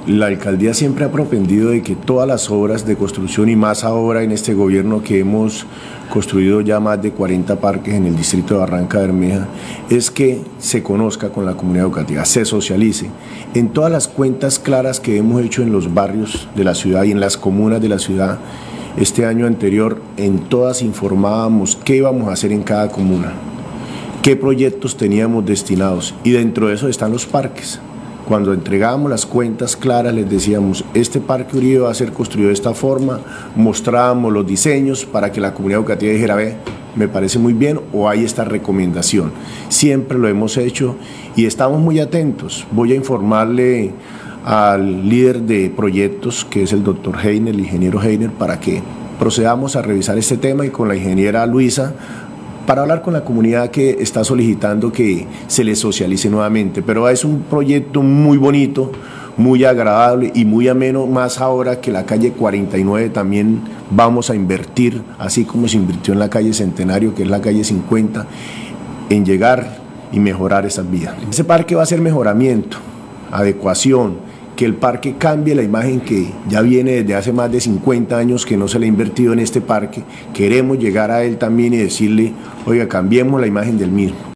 La alcaldía siempre ha propendido de que todas las obras de construcción, y más ahora en este gobierno que hemos construido ya más de 40 parques en el distrito de Barranca Bermeja, es que se conozca con la comunidad educativa, se socialice. En todas las cuentas claras que hemos hecho en los barrios de la ciudad y en las comunas de la ciudad, este año anterior, en todas informábamos qué íbamos a hacer en cada comuna, qué proyectos teníamos destinados, y dentro de eso están los parques. Cuando entregábamos las cuentas claras les decíamos, este parque Uribe va a ser construido de esta forma, mostrábamos los diseños para que la comunidad educativa dijera, ve, me parece muy bien, o hay esta recomendación. Siempre lo hemos hecho y estamos muy atentos. Voy a informarle al líder de proyectos, que es el doctor Heiner, el ingeniero Heiner, para que procedamos a revisar este tema, y con la ingeniera Luisa, para hablar con la comunidad que está solicitando que se les socialice nuevamente. Pero es un proyecto muy bonito, muy agradable y muy ameno, más ahora que la calle 49 también vamos a invertir, así como se invirtió en la calle Centenario, que es la calle 50, en llegar y mejorar esas vías. Ese parque va a ser mejoramiento, adecuación, que el parque cambie la imagen que ya viene desde hace más de 50 años que no se le ha invertido en este parque. Queremos llegar a él también y decirle, oiga, cambiemos la imagen del mismo.